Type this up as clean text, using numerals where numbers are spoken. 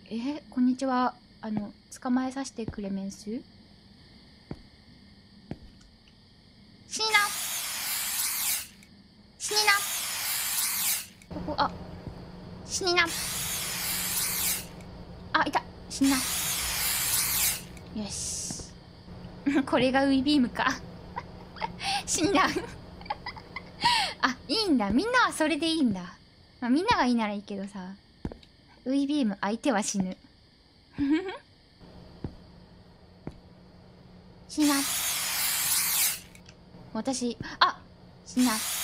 こんにちは。捕まえさせてくれメンス。死にな。死にな。ここ、あ、死にな。あ、いた。死にな。よし。これがウイビームか。死にな。あ、いいんだ。みんなはそれでいいんだ。まあ、みんながいいならいいけどさ。ウイビーム、相手は死ぬ。死な。私、あ、死な。